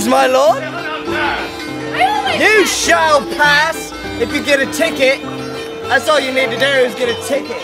Greetings, my lord. You shall pass if you get a ticket. That's all you need to do is get a ticket.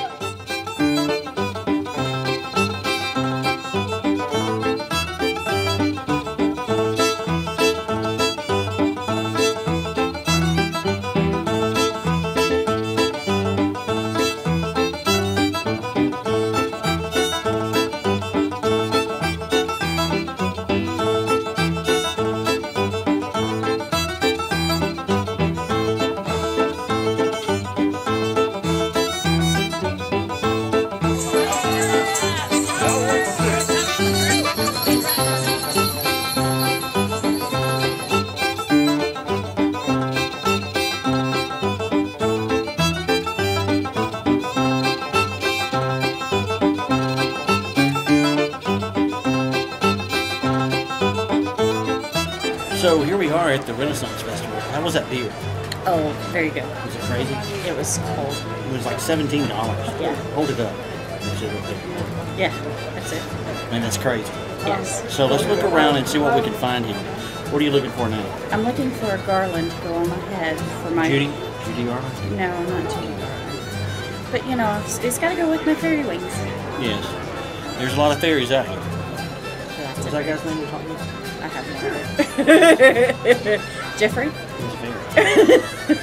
So here we are at the Renaissance Festival. How was that beer? Oh, very good. Was it crazy? It was cold. It was like $17. Yeah. Hold it up. Yeah, that's it. Man, that's crazy. Yes. So let's look around and see what we can find here. What are you looking for now? I'm looking for a garland to go on my head for my... Judy? Judy Garland? No, not Judy Garland. But you know, it's got to go with my fairy wings. Yes. There's a lot of fairies out here. So that's What's that guy's name you're talking about? I have no idea. Jeffrey? He's a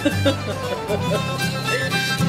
fairy.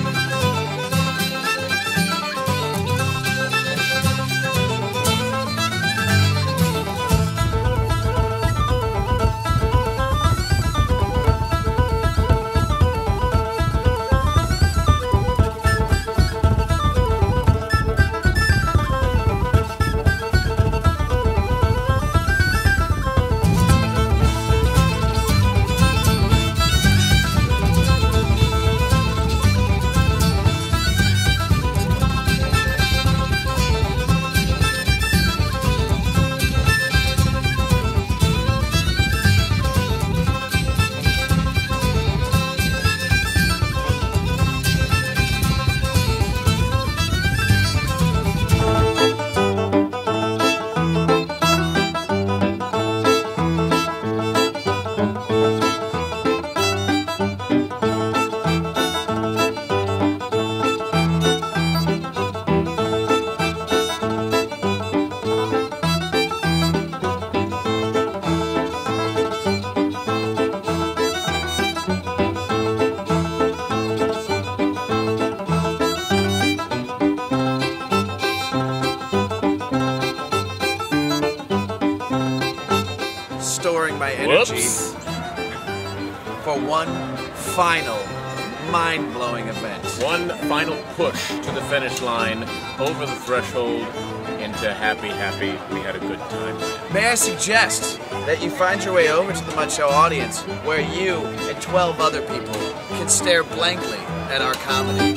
Storing my energy for one final mind-blowing event. One final push to the finish line, over the threshold, into happy, we had a good time. May I suggest that you find your way over to the Mud Show audience, where you and 12 other people can stare blankly at our comedy.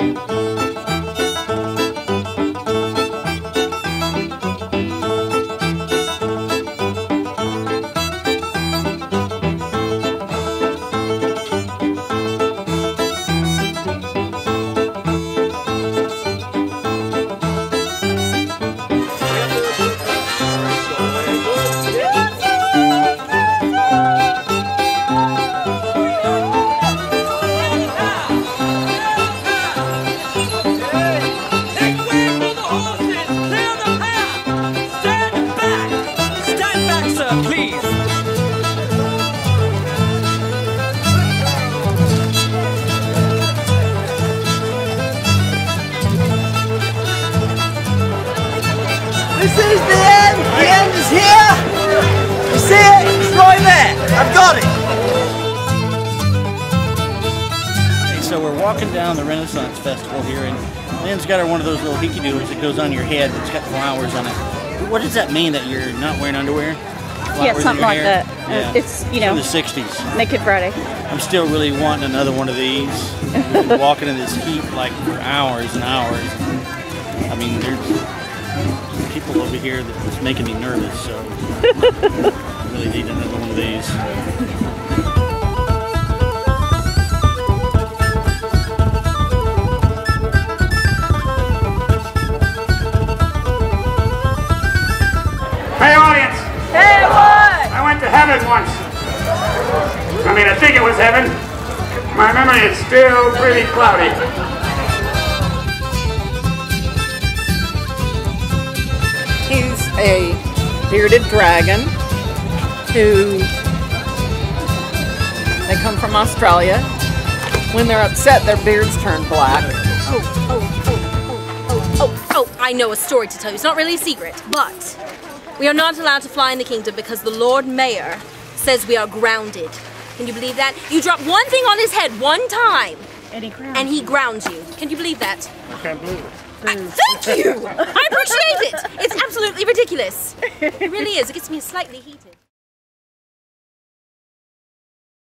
This is the end! The end is here! You see it? It's right there! I've got it! Okay, so we're walking down the Renaissance Festival here, and Lynn's got her one of those little hickey doodles that goes on your head that's got flowers on it. What does that mean, that you're not wearing underwear? Yeah, something like that. Yeah. It's, you know, from the 60s. Naked Friday. I'm still really wanting another one of these. We've been walking in this heat like for hours and hours. I mean, there's people over here that's making me nervous, so I really need another one of these. Hey audience! Hey, what? I went to once. I mean, I think it was heaven. My memory is still pretty cloudy. He's a bearded dragon who, they come from Australia. When they're upset, their beards turn black. Oh, I know a story to tell you. It's not really a secret, but we are not allowed to fly in the kingdom because the Lord Mayor says we are grounded. Can you believe that? You drop one thing on his head one time, and he grounds you. Can you believe that? I can't believe it. Thank you! I appreciate it! It's absolutely ridiculous. It really is. It gets me slightly heated.